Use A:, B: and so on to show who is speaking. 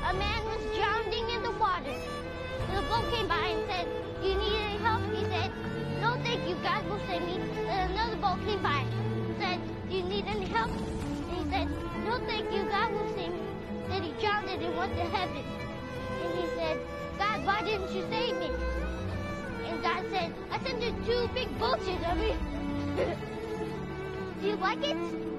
A: a man was drowning in the water. The boat came by and said, "Do you need any help?" He said, "No, thank you, God will save me." Then another boat came by and said, "Do you need any help?" And he said, "No, thank you, God will save me." Then he drowned and went to heaven. And he said, "God, why didn't you save me?" And God said, "I sent you 2 big boats, you dummy." Do you like it?